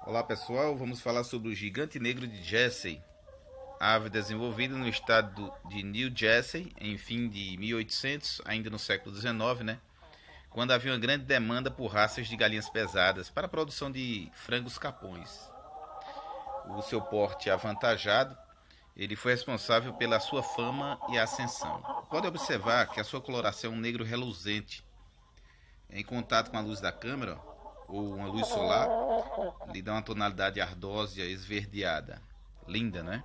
Olá pessoal, vamos falar sobre o gigante negro de Jersey, ave desenvolvida no estado de New Jersey em fim de 1800, ainda no século XIX, né? Quando havia uma grande demanda por raças de galinhas pesadas para a produção de frangos capões. O seu porte avantajado, ele foi responsável pela sua fama e ascensão. Pode observar que a sua coloração é um negro reluzente. Em contato com a luz da câmera ou uma luz solar, lhe dá uma tonalidade ardósia esverdeada. Linda, né?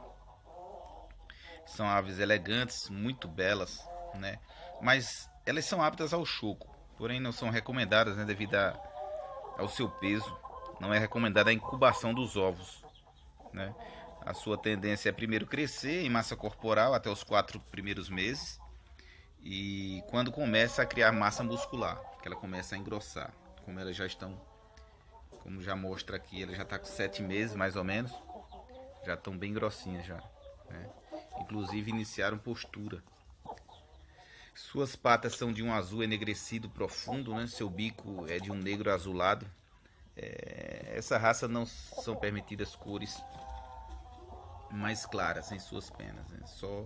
São aves elegantes, muito belas, né? Mas elas são aptas ao choco, porém não são recomendadas, né? Devido ao seu peso. Não é recomendada a incubação dos ovos, né? A sua tendência é primeiro crescer em massa corporal até os 4 primeiros meses. E quando começa a criar massa muscular, que ela começa a engrossar. Como elas já estão, como já mostra aqui, ela já está com 7 meses mais ou menos. Já estão bem grossinhas já, né? Inclusive iniciaram postura. Suas patas são de um azul enegrecido profundo, né? Seu bico é de um negro azulado. Essa raça não são permitidas cores mais claras em suas penas, né? Só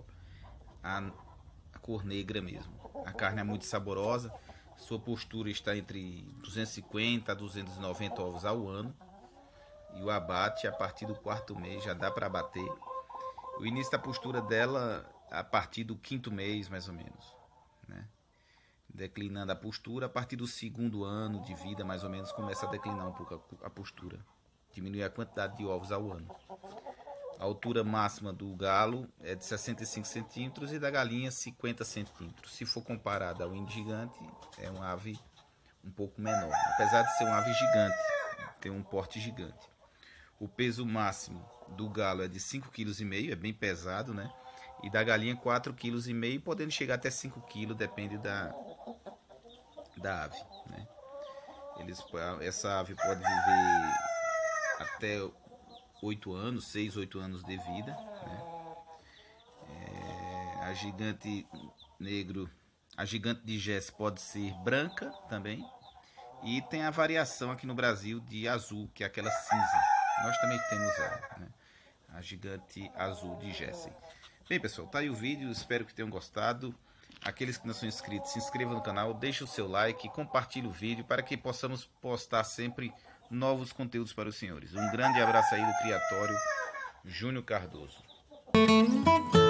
a cor negra mesmo. A carne é muito saborosa. Sua postura está entre 250 a 290 ovos ao ano. E o abate a partir do 4º mês já dá para abater. O início da postura dela a partir do 5º mês, mais ou menos, né? Declinando a postura a partir do 2º ano de vida, mais ou menos, começa a declinar um pouco a postura. Diminui a quantidade de ovos ao ano. A altura máxima do galo é de 65 centímetros e da galinha 50 centímetros. Se for comparada ao índio gigante, é uma ave um pouco menor. Apesar de ser uma ave gigante, tem um porte gigante. O peso máximo do galo é de 5,5 kg, é bem pesado, né? E da galinha 4,5 kg, podendo chegar até 5 kg, depende da ave, né? Essa ave pode viver até 8 anos, 6, 8 anos de vida, né? A gigante negro, a gigante de Jersey pode ser branca também. E tem a variação aqui no Brasil de azul, que é aquela cinza. Nós também temos ela, né? A gigante azul de Jersey. Bem pessoal, tá aí o vídeo, espero que tenham gostado. Aqueles que não são inscritos, se inscrevam no canal, deixem o seu like, compartilhe o vídeo para que possamos postar sempre novos conteúdos para os senhores. Um grande abraço aí do Criatório Júnior Cardoso.